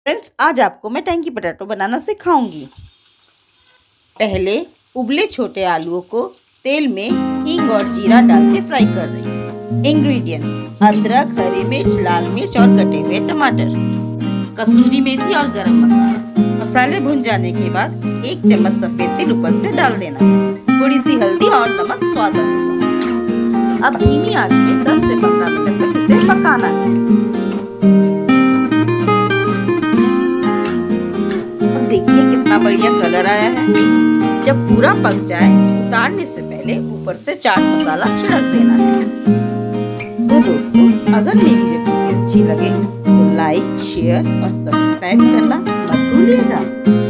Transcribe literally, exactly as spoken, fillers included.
Friends, आज आपको मैं टैंकी पोटैटो बनाना सिखाऊंगी। पहले उबले छोटे आलूओं को तेल में हींग और जीरा डाल के फ्राई कर रही हूँ। इंग्रेडिएंट्स: अदरक, हरी मिर्च, लाल मिर्च और कटे हुए टमाटर, कसूरी मेथी और गरम मसाला। मसाले भुन जाने के बाद एक चम्मच सफेद तिल ऊपर से डाल देना है। थोड़ी सी हल्दी और नमक स्वाद अनुसार। अब धीमी आंच में दस से पंद्रह मिनट तक इसे पकाना है। देखिए कितना बढ़िया कलर आया है। जब पूरा पक जाए, उतारने से पहले ऊपर से चाट मसाला छिड़क देना है। तो दोस्तों, अगर मेरी रेसिपी अच्छी लगे तो लाइक, शेयर और सब्सक्राइब करना मत भूलिएगा।